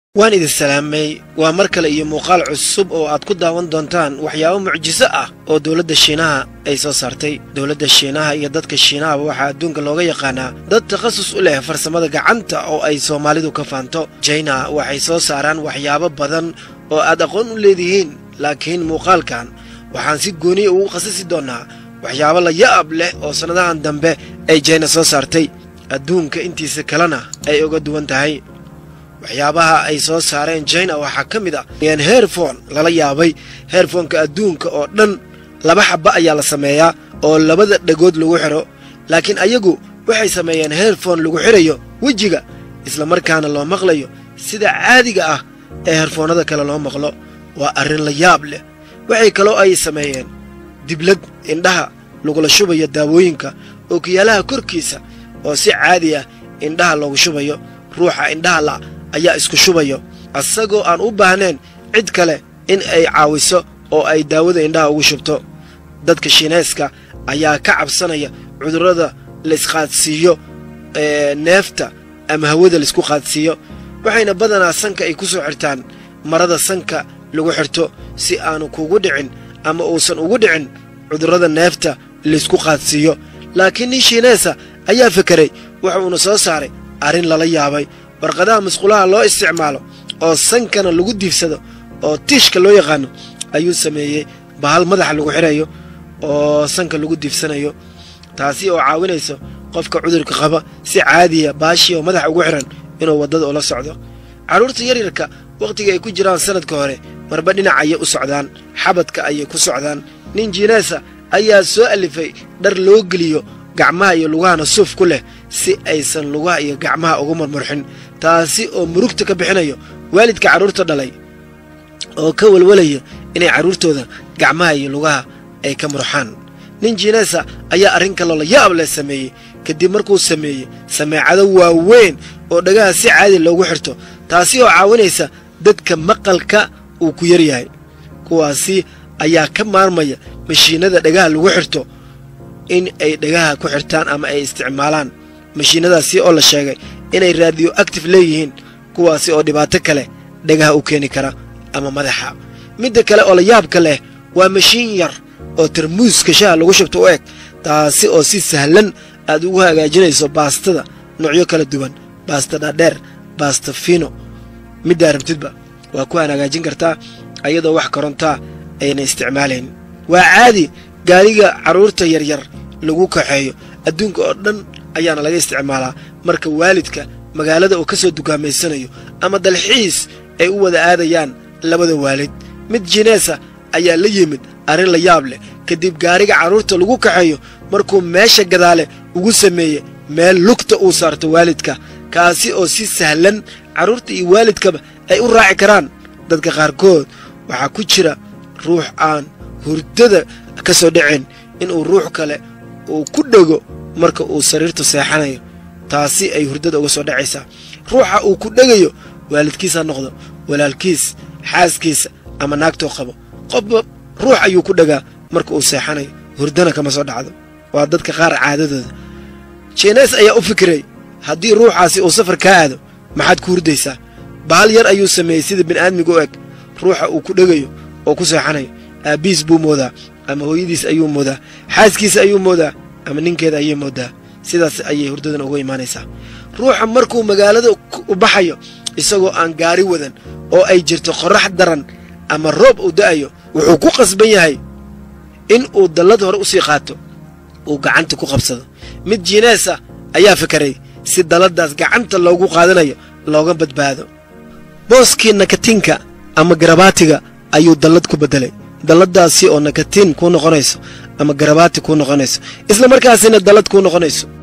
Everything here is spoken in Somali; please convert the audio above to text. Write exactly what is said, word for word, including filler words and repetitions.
waan idin salaamay waa mar kale iyo muuqaal cusub oo aad ku daawan doontaan waxyaabo mucjiso ah oo dawladda Shiinaha ay soo saartay. Dawladda Shiinaha iyo dadka Shiinaha waxa adduunka looga yaqaanaa dad takhasus u leh farsamada gacanta oo ay Soomaalidu ka faanto. China waxay soo saaraan waxyaabo badan oo aad aqoon u leedihiin, laakiin muuqaalkan waxaan si gooni ugu khasisi doonaa waxyaabo la yaab leh oo sanadahan dambe ay China soo saartay adduunka intiisa kalena ay uga duwan tahay. waxyaabaha ay soo saareen China waxa kamid ah in headphone lala yaabay. headphone-ka adduunka oo dhan laba xabba ayaa la sameeyaa oo labada dhagood lagu xiro, laakiin ayagu waxay sameeyeen headphone lagu xirayo wajiga isla markaana loo maqlayo sida caadiga ah ee headphone-ada kale loo maqlo. waa arrin la yaab leh. waxay kaloo ay sameeyeen diblad indhaha lagu la shubayo daawooyinka oo kiyaalaha korkiisa oo si caadi ah indhaha loogu shubayo. ruuxa indhaha la ayaa isku shubayo asagoo aan u baahnayn cid kale in ay caawiso oo ay daawada indhaha ugu shubto. dadka Shiineeska ayaa ka cabsanaya cudurrada la isqaadsiiyo ee neefta ama hawada la isku qaadsiiyo, waxayna badanaa sanka ay ku soo xirtaan marada sanka lagu xirto si aanu kugu dhicin ama uusan ugu dhicin cudurrada neefta la isku qaadsiiyo. laakiin nin Shiineesa ayaa fakaray waxa uu soo saaray arrin lala yaabay. warqadaha musqulaha loo isticmaalo oo sankana lagu diifsado oo tishka loo yaqaano ayuu sameeyay bahal madaxa lagu xirayo oo sanka lagu diifsanayo, taasi oo caawinayso qofka cudurka qaba si caadi ah baashi oo madaxa ugu xiran inuu wadada ula socdo. caruurta yaryarka waqtiga ay ku jiraan sanadka hore marba dhinac ay u socdaan, xabadka ay ku socdaan. nin Shiineesa ayaa soo alifay dhar loo geliyo gacmaha iyo lugaha suuf ku leh si aysan lugaha iyo gacmaha ugu marmarxin, taasi oo murugta ka bixinayo waalidka caruurta dhalay oo ka walwalaya inay caruurtooda gacmaha iyo lugaha ay ka murxaan. nin Shiineesa ayaa arrin kale la yaab leh sameeyay kadib markuu sameeyay sameecado waaweyn oo dhagaha si caadi loogu xirto, taasi oo caawinaysa dadka maqalka uu ku yar yahay. kuwaasi ayaa ka maarmaya mashiinada dhagaha lagu xirto in ay dhagaha ku xirtaan ama ay isticmaalaan mashiinadaasi oo la sheegay inay radio active leeyihiin, kuwaasi oo dhibaato kale dhagaha u keeni kara ama madaxa. midda kale oo la yaabka leh waa mashiin yar oo tarmuuska shaaha lagu shubto u eg, taasi oo si sahlan aad ugu hagaajinayso baastada noocyo kala duwan, baasta dhaadheer, baasta fino, midda rabtidba waa ku hagaajin kartaa ayadoo wax korontaa ayna isticmaalayn. waa caadi gaariga caruurta yaryar lagu kaxeeyo adduunka oo dhan ayaana laga isticmaalaa marka waalidka magaalada uu ka soo dukaameysanayo ama dalxiis ay u wada aadayaan labada waalid. mid Shiineesa ayaa la yimid arrin la yaab leh kadib gaariga caruurta lagu kaxeeyo markuu meesha gadaale ugu sameeyay meel lugta uu saarto waalidka, kaasi oo si sahlan caruurta iyo waalidkaba ay u raaci karaan. dadka qaarkood waxaa ku jira ruux aan hurdada ka soo dhicin inuu ruux kale uu ku dhago marka uu sariirta seexanayo, taasi ay hurdada uga soo dhacaysaa. ruuxa uu ku dhagayo waalidkiisa noqdo walaalkiis, xaaskiisa ama naagtoo qabo, qofba ruux ayuu ku dhagaa marka uu seexanayo, hurdana kama soo dhacdo. waa dadka qaar caadadooda. Shiinees ayaa u fikiray haddii ruuxaasi uu safar ka aado maxaad ku hurdaysaa. bahal yar ayuu sameeyey sida bini'aadmiga u eg, ruuxa uu ku dhagayo oo ku seexanayo aabiis buu moodaa ama hooyadiis ayuu moodaa, xaaskiisa ayuu moodaa ama ninkeeda ayay moodaa. sidaas ayay hurdadan uga imaanaysaa. ruuxa markuu magaalada u baxayo isagoo aan gaari wadan oo ay jirto qorrax daran ama roob uu da'ayo, wuxuu ku qasban yahay in uu dallad hore u sii qaato uu gacanta ku qabsado. mid Shiineesa ayaa fakaray si dalladaas gacanta loogu qaadanayo looga badbaado. booskii nakatinka ama garabaatiga ayuu dallad ku bedelay, dalladaasi oo nakatin ku noqonayso ama garabaati ku noqonayso isla markaasina dallad ku noqonayso.